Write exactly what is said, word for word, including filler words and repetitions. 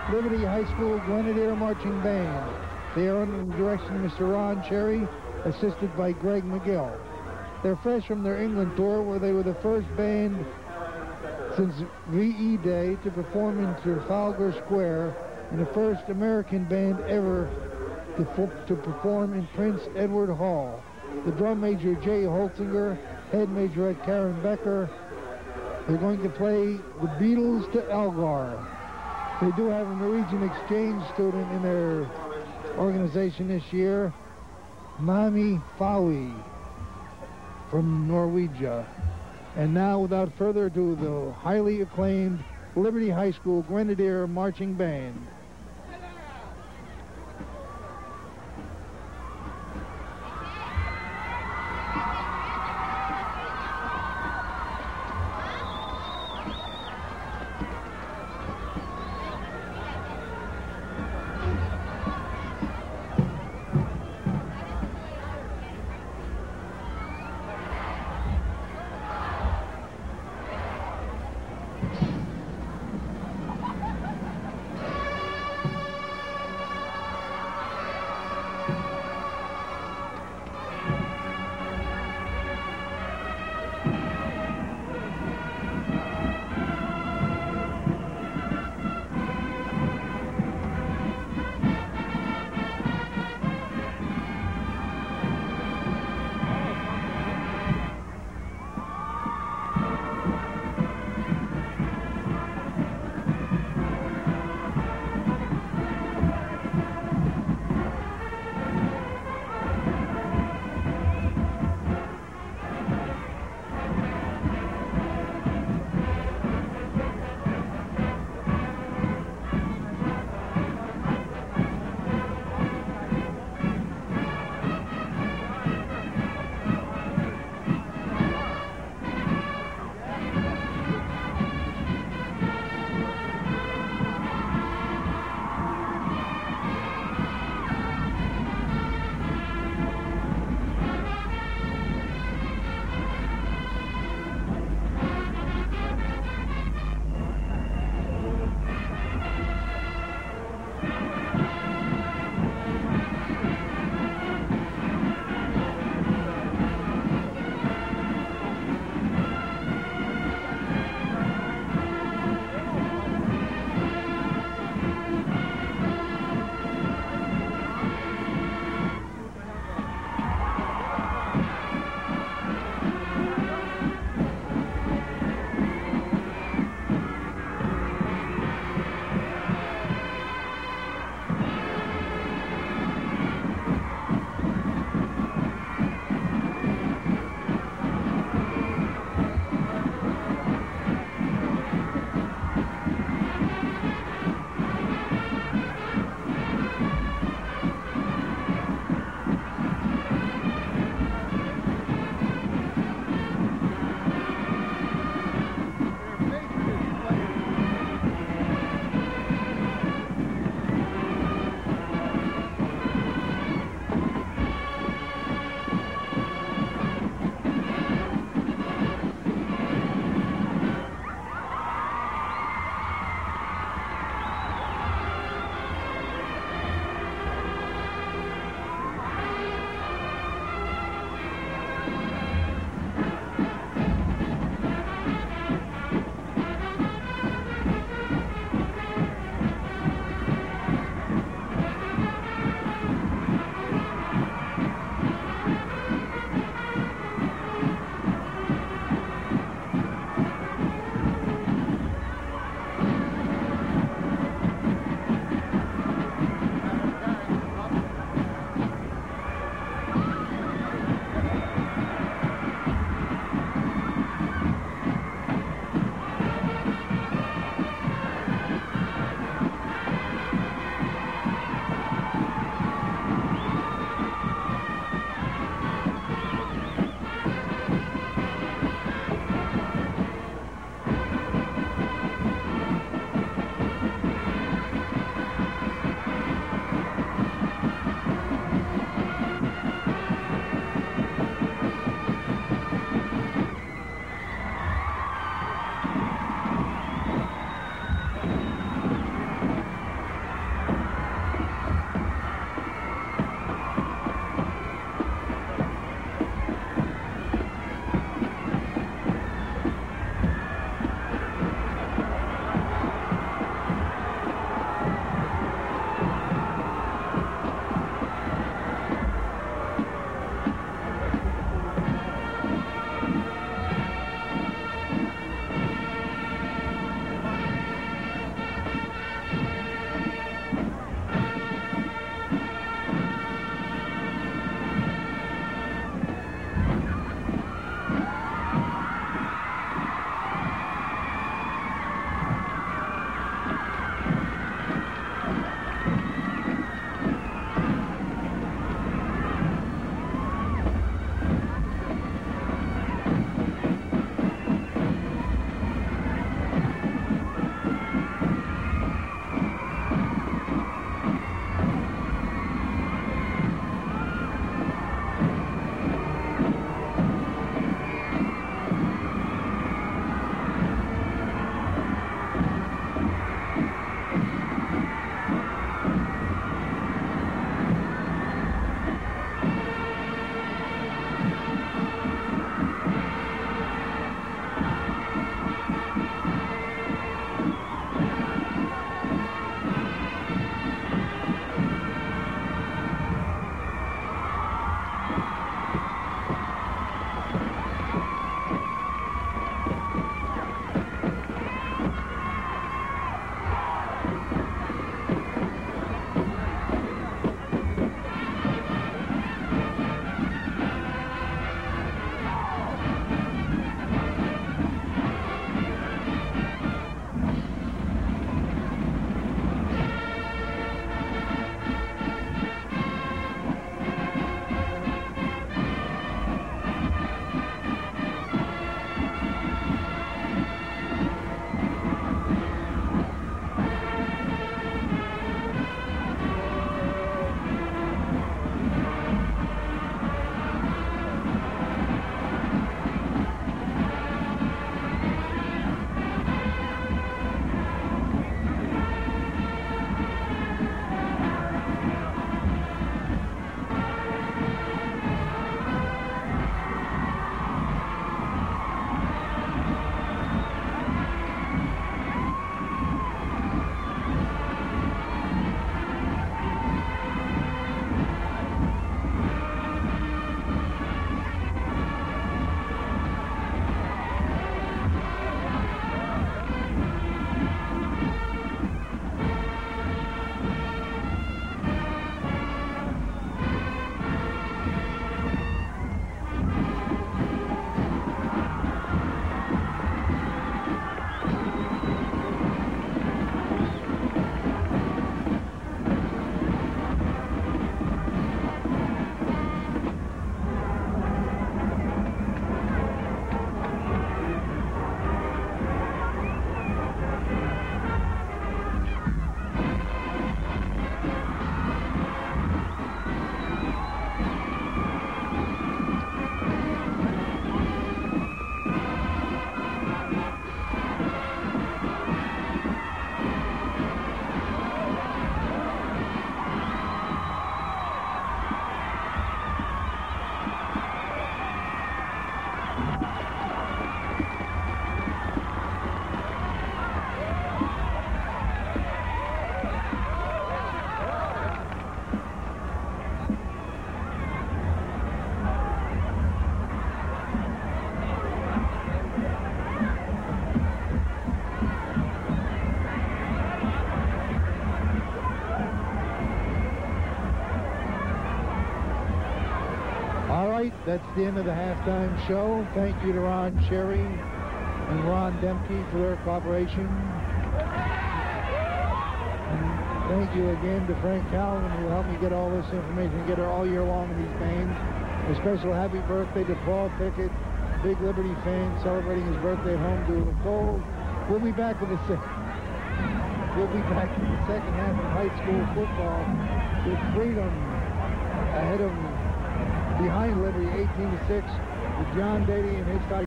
Liberty High School Grenadier Marching Band. They are under the direction of Mister Ron Cherry, assisted by Greg McGill. They're fresh from their England tour, where they were the first band since V E Day to perform in Trafalgar Square, and the first American band ever to, to perform in Prince Edward Hall. The drum major, Jay Holzinger, head majorette, Karen Becker. They're going to play The Beatles to Elgar. They do have a Norwegian exchange student in their organization this year, Mami Fawi from Norwegia. And now, without further ado, the highly acclaimed Liberty High School Grenadier Marching Band. That's the end of the halftime show. Thank you to Ron Cherry and Ron Demke for their cooperation. And thank you again to Frank Calvin, who helped me get all this information, get her all year long in these games. A special happy birthday to Paul Pickett, big Liberty fan, celebrating his birthday at home to the cold. We'll be back with the second. We'll be back in the second half of high school football with Freedom ahead of behind Liberty eighteen to six with John Beatty and his